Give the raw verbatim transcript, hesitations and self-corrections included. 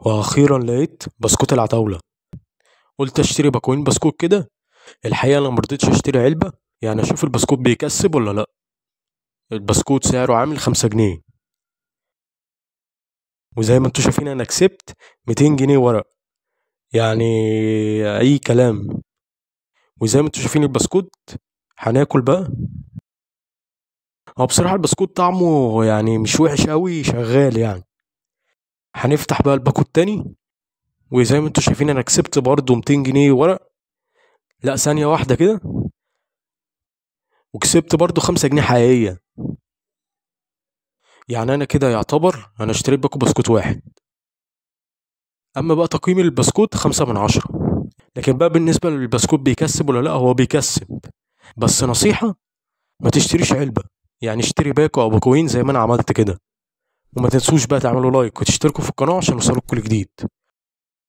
واخيرا لقيت بسكوت العتاولة. قلت اشتري باكوين بسكوت كده. الحقيقة انا مرضتش اشتري علبة، يعني اشوف البسكوت بيكسب ولا لا. البسكوت سعره عامل خمسة جنيه، وزي ما انتوا شايفين انا كسبت ميتين جنيه ورق، يعني اي كلام. وزي ما انتوا شايفين البسكوت، هناكل بقى. هو بصراحة البسكوت طعمه يعني مش وحش قوي، شغال يعني. هنفتح بقى الباكو التاني، وزي ما انتوا شايفين انا كسبت برضه ميتين جنيه ورق. لا، ثانية واحدة كده. وكسبت برضه خمسة جنيه حقيقية. يعني انا كده يعتبر انا اشتريت باكو بسكوت واحد. اما بقى تقييم البسكوت خمسة من عشرة. لكن بقى بالنسبة للبسكوت بيكسب ولا لا، هو بيكسب. بس نصيحة، ما تشتريش علبة. يعني اشتري باكو او باكوين زي ما انا عملت كده. وما تنسوش بقى تعملوا لايك وتشتركوا في القناة عشان يوصلوا كل جديد.